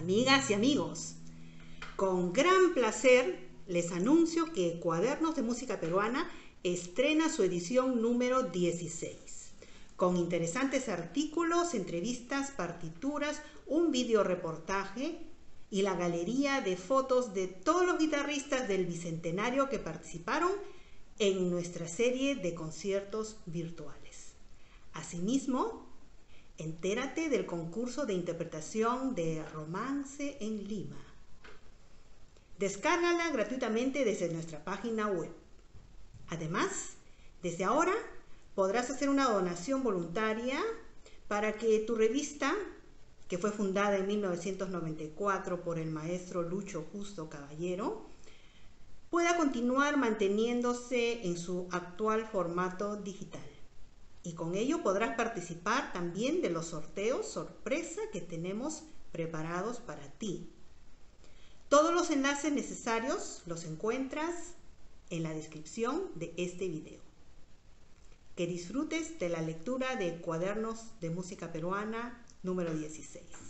Amigas y amigos, con gran placer les anuncio que Cuadernos de Música Peruana estrena su edición número 16, con interesantes artículos, entrevistas, partituras, un videoreportaje y la galería de fotos de todos los guitarristas del Bicentenario que participaron en nuestra serie de conciertos virtuales. Asimismo, entérate del concurso de interpretación de Romance en Lima. Descárgala gratuitamente desde nuestra página web. Además, desde ahora podrás hacer una donación voluntaria para que tu revista, que fue fundada en 1994 por el maestro Lucho Justo Caballero, pueda continuar manteniéndose en su actual formato digital. Y con ello podrás participar también de los sorteos sorpresa que tenemos preparados para ti. Todos los enlaces necesarios los encuentras en la descripción de este video. Que disfrutes de la lectura de Cuadernos de Música Peruana número 16.